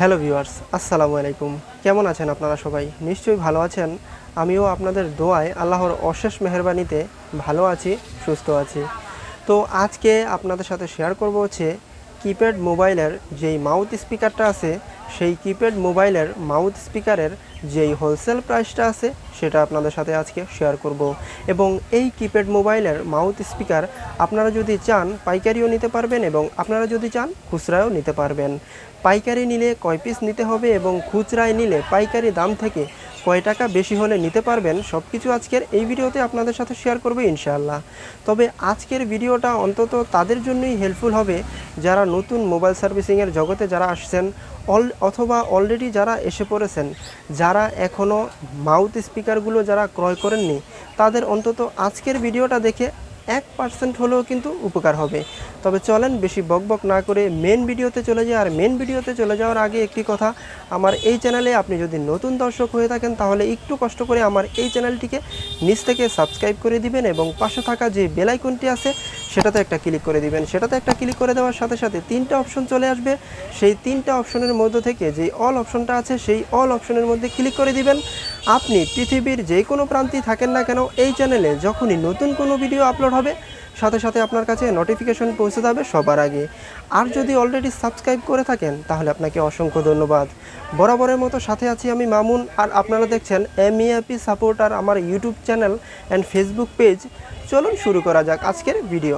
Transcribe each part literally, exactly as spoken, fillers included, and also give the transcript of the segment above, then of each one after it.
Hello viewers, আসসালামু আলাইকুম। কেমন আছেন আপনারা সবাই? নিশ্চয়ই ভালো আছেন। আমিও আপনাদের দোয়ায় আল্লাহর অশেষ মেহেরবানিতে ভালো আছি, সুস্থ আছি। তো আজকে আপনাদের সাথে শেয়ার করব হচ্ছে কিপ্যাড মোবাইলের যেই মাউথ স্পিকারটা আছে, সেই কিপ্যাড মোবাইলের মাউথ স্পিকারের যেই হোলসেল প্রাইসটা আছে সেটা আপনাদের সাথে আজকে শেয়ার করব। এবং এই কিপ্যাড মোবাইলের মাউথ স্পিকার আপনারা যদি চান পাইকারিও নিতে পারবেন এবং আপনারা যদি চান খুচরাও নিতে পারবেন। পাইকারি নিলে কয় পিস নিতে হবে এবং খুচরায় নিলে পাইকারি দাম থেকে কয় টাকা বেশি হলে নিতে পারবেন, সব কিছু আজকের এই ভিডিওতে আপনাদের সাথে শেয়ার করব ইনশাআল্লাহ। তবে আজকের ভিডিওটা অন্তত তাদের জন্যই হেল্পফুল হবে যারা নতুন মোবাইল সার্ভিসিংয়ের জগতে যারা আসছেন অল অথবা অলরেডি যারা এসে পড়েছেন, যারা এখনও মাউথ স্পিকারগুলো যারা ক্রয় করেননি, তাদের অন্তত আজকের ভিডিওটা দেখে এক পার্সেন্ট হলেও কিন্তু উপকার হবে। তবে চলেন বেশি বকবক না করে মেন ভিডিওতে চলে যাই। আর মেন ভিডিওতে চলে যাওয়ার আগে একটি কথা, আমার এই চ্যানেলে আপনি যদি নতুন দর্শক হয়ে থাকেন তাহলে একটু কষ্ট করে আমার এই চ্যানেলটিকে নিচ থেকে সাবস্ক্রাইব করে দিবেন এবং পাশে থাকা যে বেল আইকনটি আছে সেটাতে একটা ক্লিক করে দিবেন। সেটাতে একটা ক্লিক করে দেওয়ার সাথে সাথে তিনটা অপশন চলে আসবে। সেই তিনটা অপশনের মধ্য থেকে যে অল অপশনটা আছে সেই অল অপশনের মধ্যে ক্লিক করে দিবেন। আপনি পৃথিবীর যে কোনো প্রান্তেই থাকেন না কেন, এই চ্যানেলে যখনই নতুন কোনো ভিডিও আপলোড হবে সাথে সাথে আপনার কাছে নোটিফিকেশন পৌঁছে যাবে সবার আগে। আর যদি অলরেডি সাবস্ক্রাইব করে থাকেন তাহলে আপনাকে অসংখ্য ধন্যবাদ। বরাবরের মতো সাথে আছি আমি মামুন, আর আপনারা দেখছেন এমইএপি সাপোর্টার আমার YouTube channel and Facebook page. চলুন শুরু করা যাক আজকের ভিডিও।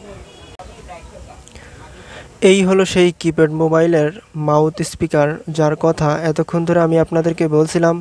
এই হলো সেই কিপ্যাড মোবাইলের মাউথ স্পিকার যার কথা এতক্ষণ ধরে আমি আপনাদেরকে বলছিলাম।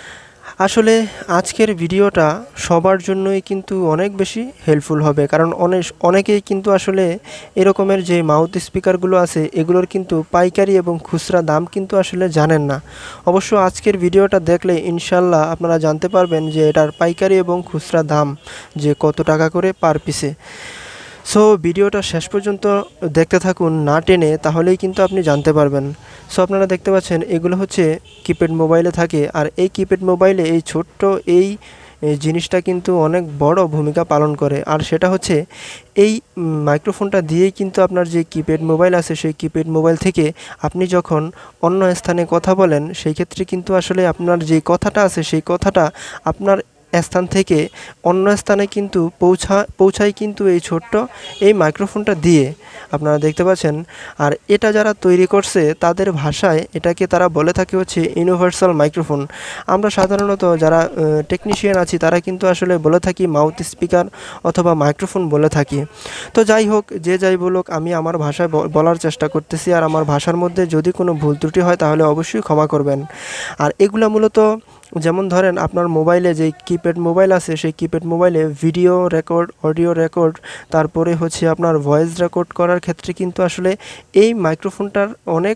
আসলে আজকের ভিডিওটা সবার জন্যই কিন্তু অনেক বেশি হেল্পফুল হবে, কারণ অনেক অনেকেই কিন্তু আসলে এরকমের যে মাউথ স্পিকারগুলো আছে এগুলোর কিন্তু পাইকারি এবং খুচরা দাম কিন্তু আসলে জানেন না। অবশ্য আজকের ভিডিওটা দেখলে ইনশাল্লাহ আপনারা জানতে পারবেন যে এটার পাইকারি এবং খুচরা দাম যে কত টাকা করে পার পিসে। সো ভিডিওটা শেষ পর্যন্ত দেখতে থাকুন না টেনে, তাহলেই কিন্তু আপনি জানতে পারবেন। সো আপনারা দেখতে পাচ্ছেন এগুলো হচ্ছে কিপ্যাড মোবাইলে থাকে, আর এই কিপ্যাড মোবাইলে এই ছোট্ট এই জিনিসটা কিন্তু অনেক বড় ভূমিকা পালন করে। আর সেটা হচ্ছে এই মাইক্রোফোনটা দিয়েই কিন্তু আপনার যে কিপ্যাড মোবাইল আছে সেই কিপ্যাড মোবাইল থেকে আপনি যখন অন্য স্থানে কথা বলেন সেই ক্ষেত্রে কিন্তু আসলে আপনার যে কথাটা আছে সেই কথাটা আপনার স্থান থেকে অন্য স্থানে কিন্তু পৌঁছা পৌঁছায় কিন্তু এই ছোট্ট এই মাইক্রোফোনটা দিয়ে, আপনারা দেখতে পাচ্ছেন। আর এটা যারা তৈরি করছে তাদের ভাষায় এটাকে তারা বলে থাকে হচ্ছে ইউনিভার্সাল মাইক্রোফোন। আমরা সাধারণত যারা টেকনিশিয়ান আছি তারা কিন্তু আসলে বলে থাকি মাউথ স্পিকার অথবা মাইক্রোফোন বলে থাকি। তো যাই হোক, যে যাই বলুক, আমি আমার ভাষায় বলার চেষ্টা করতেছি, আর আমার ভাষার মধ্যে যদি কোনো ভুল ত্রুটি হয় তাহলে অবশ্যই ক্ষমা করবেন। আর এগুলো মূলত যেমন ধরেন আপনার মোবাইলে যে কিপ্যাড মোবাইল আছে সেই কিপ্যাড মোবাইলে ভিডিও রেকর্ড, অডিও রেকর্ড, তারপরে হচ্ছে আপনার ভয়েস রেকর্ড করার ক্ষেত্রে কিন্তু আসলে এই মাইক্রোফোনটার অনেক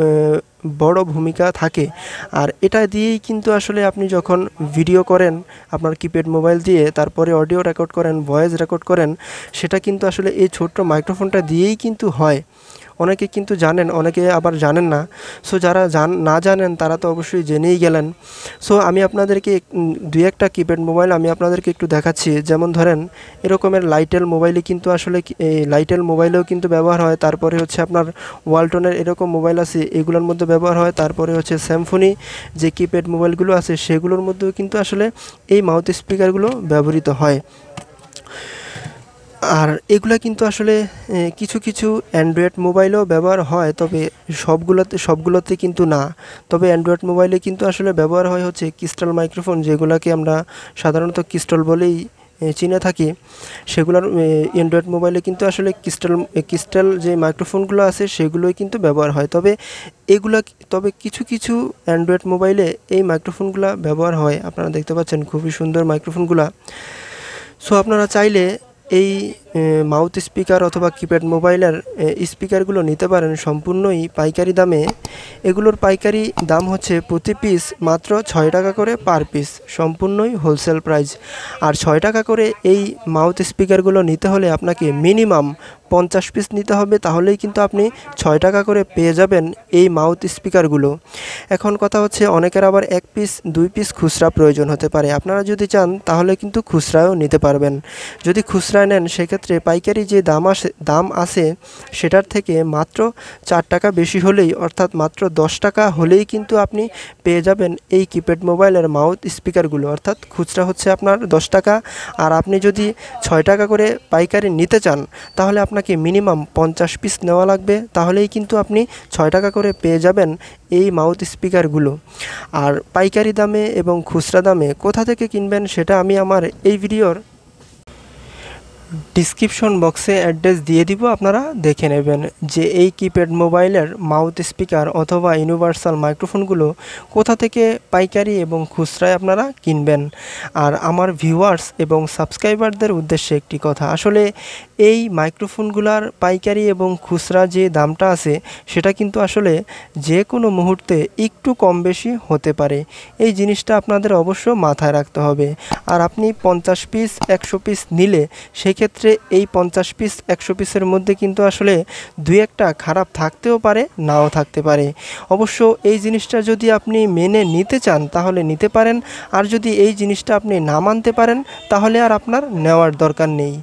বড় ভূমিকা থাকে। আর এটা দিয়েই কিন্তু আসলে আপনি যখন ভিডিও করেন আপনার কিপ্যাড মোবাইল দিয়ে, তারপরে অডিও রেকর্ড করেন, ভয়েস রেকর্ড করেন, সেটা কিন্তু আসলে এই ছোট্ট মাইক্রোফোনটা দিয়েই কিন্তু হয়। অনেকে কিন্তু জানেন, অনেকে আবার জানেন না। সো যারা জান না জানেন তারা তো অবশ্যই জেনেই গেলেন। সো আমি আপনাদেরকে দুই একটা কিপ্যাড মোবাইল আমি আপনাদেরকে একটু দেখাচ্ছি। যেমন ধরেন এরকমের লাইটেল মোবাইলে কিন্তু আসলে এই লাইটেল মোবাইলেও কিন্তু ব্যবহার হয়। তারপরে হচ্ছে আপনার ওয়ালটনের এরকম মোবাইল আছে এগুলোর মধ্যে ব্যবহার হয়। তারপরে হচ্ছে স্যামসুনি যে কিপ্যাড মোবাইলগুলো আছে সেগুলোর মধ্যেও কিন্তু আসলে এই মাউথ স্পিকারগুলো ব্যবহৃত হয়। আর এগুলা কিন্তু আসলে কিছু কিছু অ্যান্ড্রয়েড মোবাইলেও ব্যবহার হয়, তবে সবগুলোতে সবগুলোতে কিন্তু না। তবে অ্যান্ড্রয়েড মোবাইলে কিন্তু আসলে ব্যবহার হয় হচ্ছে ক্রিস্টাল মাইক্রোফোন, যেগুলোকে আমরা সাধারণত ক্রিস্টাল বলেই চিনে থাকি। সেগুলোর অ্যান্ড্রয়েড মোবাইলে কিন্তু আসলে ক্রিস্টাল ক্রিস্টাল যে মাইক্রোফোনগুলো আছে সেগুলোই কিন্তু ব্যবহার হয়। তবে এগুলা তবে কিছু কিছু অ্যান্ড্রয়েড মোবাইলে এই মাইক্রোফোনগুলো ব্যবহার হয়। আপনারা দেখতে পাচ্ছেন খুবই সুন্দর মাইক্রোফোনগুলো। সো আপনারা চাইলে এই মাউথ স্পিকার অথবা কিপ্যাড মোবাইলের স্পিকারগুলো নিতে পারেন সম্পূর্ণই পাইকারি দামে। এগুলোর পাইকারি দাম হচ্ছে প্রতি পিস মাত্র ছয় টাকা করে পার পিস, সম্পূর্ণই হোলসেল প্রাইস। আর ছয় টাকা করে এই মাউথ স্পিকারগুলো নিতে হলে আপনাকে মিনিমাম পঞ্চাশ পিস নিতে হবে, তাহলেই কিন্তু আপনি ছয় টাকা করে পেয়ে যাবেন এই মাউথ স্পিকারগুলো। এখন কথা হচ্ছে অনেকের আবার এক পিস দুই পিস খুচরা প্রয়োজন হতে পারে। আপনারা যদি চান তাহলে কিন্তু খুচরাও নিতে পারবেন। যদি খুচরায় নেন সেক্ষেত্রে পাইকারি যে দাম আসে দাম আছে সেটার থেকে মাত্র চার টাকা বেশি হলেই, অর্থাৎ মাত্র দশ টাকা হলেই কিন্তু আপনি পেয়ে যাবেন এই কিপ্যাড মোবাইলের মাউথ স্পিকারগুলো। অর্থাৎ খুচরা হচ্ছে আপনার দশ টাকা, আর আপনি যদি ছয় টাকা করে পাইকারি নিতে চান তাহলে আপনাকে মিনিমাম পঞ্চাশ পিস নেওয়া লাগবে, তাহলেই কিন্তু আপনি ছয় টাকা করে পেয়ে যাবেন এই মাউথ স্পিকারগুলো। আর পাইকারি দামে এবং খুচরা দামে কোথা থেকে কিনবেন সেটা আমি আমার এই ভিডিওর ডিসক্রিপশন বক্সে অ্যাড্রেস দিয়ে দিব, আপনারা দেখে নেবেন যে এই কিপ্যাড মোবাইলের মাউথ স্পিকার অথবা ইউনিভার্সাল মাইক্রোফোনগুলো কোথা থেকে পাইকারি এবং খুচরায় আপনারা কিনবেন। আর আমার ভিউয়ার্স এবং সাবস্ক্রাইবারদের উদ্দেশ্যে একটি কথা, আসলে এই মাইক্রোফোনগুলোর পাইকারি এবং খুচরা যে দামটা আছে সেটা কিন্তু আসলে যে কোনো মুহূর্তে একটু কম বেশি হতে পারে। এই জিনিসটা আপনাদের অবশ্য মাথায় রাখতে হবে। আর আপনি পঞ্চাশ পিস একশো পিস নিলে সেক্ষেত্রে এই পঞ্চাশ পিস একশো পিসের মধ্যে কিন্তু আসলে দুই একটা খারাপ থাকতেও পারে, নাও থাকতে পারে। অবশ্য এই জিনিসটা যদি আপনি মেনে নিতে চান তাহলে নিতে পারেন, আর যদি এই জিনিসটা আপনি না মানতে পারেন তাহলে আর আপনার নেওয়ার দরকার নেই।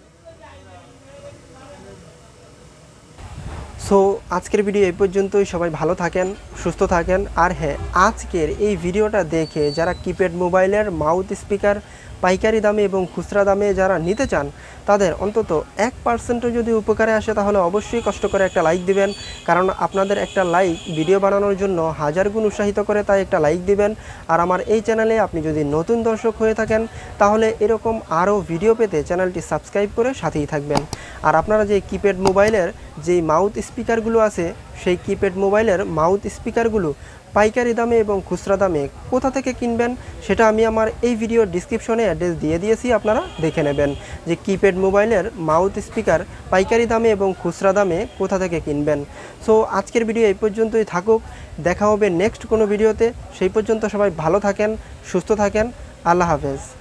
সো আজকের ভিডিও এই পর্যন্তই। সবাই ভালো থাকেন, সুস্থ থাকেন। আর হ্যাঁ, আজকের এই ভিডিওটা দেখে যারা কিপ্যাড মোবাইলের মাউথ স্পিকার পাইকারি দামে এবং খুচরা দামে যারা নিতে চান তাদের অন্তত এক পার্সেন্টও যদি উপকারে আসে তাহলে অবশ্যই কষ্ট করে একটা লাইক দিবেন, কারণ আপনাদের একটা লাইক ভিডিও বানানোর জন্য হাজার গুণ উৎসাহিত করে, তাই একটা লাইক দিবেন। আর আমার এই চ্যানেলে আপনি যদি নতুন দর্শক হয়ে থাকেন তাহলে এরকম আরও ভিডিও পেতে চ্যানেলটি সাবস্ক্রাইব করে সাথেই থাকবেন। আর আপনারা যে কিপ্যাড মোবাইলের যেই মাউথ স্পিকারগুলো আছে সেই কিপ্যাড মোবাইলের মাউথ স্পিকারগুলো পাইকারি দামে এবং খুচরা দামে কোথা থেকে কিনবেন সেটা আমি আমার এই ভিডিওর ডিসক্রিপশনে অ্যাড্রেস দিয়ে দিয়েছি, আপনারা দেখে নেবেন যে কিপ্যাড মোবাইলের মাউথ স্পিকার পাইকারি দামে এবং খুচরা দামে কোথা থেকে কিনবেন। সো আজকের ভিডিও এই পর্যন্তই থাকুক, দেখা হবে নেক্সট কোনো ভিডিওতে। সেই পর্যন্ত সবাই ভালো থাকেন, সুস্থ থাকেন, আল্লাহ হাফেজ।